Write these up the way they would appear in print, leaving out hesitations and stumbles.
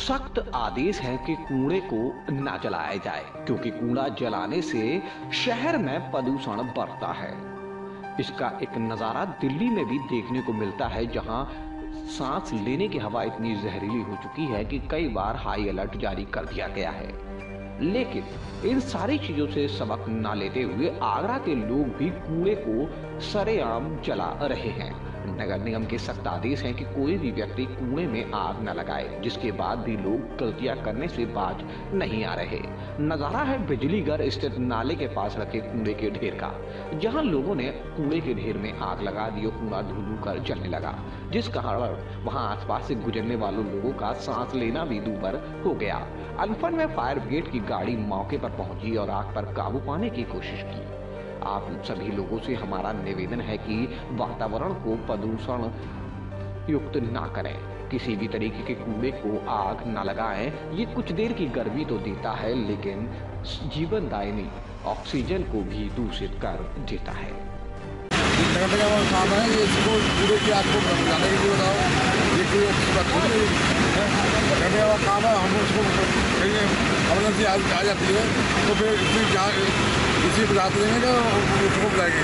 सख्त आदेश है कि कूड़े को न जलाया जाए, क्योंकि कूड़ा जलाने से शहर में प्रदूषण बढ़ता है। इसका एक नज़ारा दिल्ली में भी देखने को मिलता है, जहां सांस लेने की हवा इतनी जहरीली हो चुकी है कि कई बार हाई अलर्ट जारी कर दिया गया है। लेकिन इन सारी चीजों से सबक न लेते हुए आगरा के लोग भी कूड़े को सरेआम जला रहे हैं। नगर निगम के सख्त आदेश हैं कि कोई भी व्यक्ति कुएं में आग न लगाए, जिसके बाद भी लोग गलतियां करने से बाज नहीं आ रहे। नजारा है बिजलीघर स्थित नाले के पास रखे कूड़े के ढेर का, जहां लोगों ने कूड़े के ढेर में आग लगा दी और कूड़ा धू कर जलने लगा, जिस कारण वहां आसपास से गुजरने वालों लोगों का सांस लेना भी दूभर हो गया। अनफन में फायर ब्रिगेड की गाड़ी मौके पर पहुंची और आग पर काबू पाने की कोशिश की। आप सभी लोगों से हमारा निवेदन है कि वातावरण को प्रदूषण युक्त ना करें, किसी भी तरीके के कूड़े को आग ना लगाएं। ये कुछ देर की गर्मी तो देता है, लेकिन जीवनदायिनी ऑक्सीजन को भी दूषित कर देता है। काम है ये, इसको कूड़े की आग को बुझाने के लिए बताओ, ये कोई अच्छी बात नहीं है। करने वाला काम है, हम उसको कहीं एमरजेंसी आ जाती है तो फिर इसी बुझाते रहेंगे तो उसको बुलाएंगे।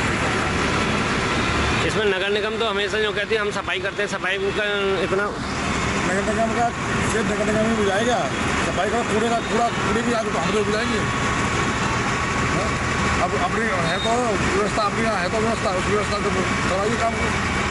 इसमें नगर निगम तो हमेशा जो कहती है हम सफाई करते हैं, सफाई का इतना नगर निगम का सिर्फ नगर निगम ही बुझाएगा, सफाई का कूड़े की आग तो हम लोग बुझाएंगे। अब अपनी है तो व्यवस्था, अपनी है तो व्यवस्था, उस व्यवस्था को कराइए काम को।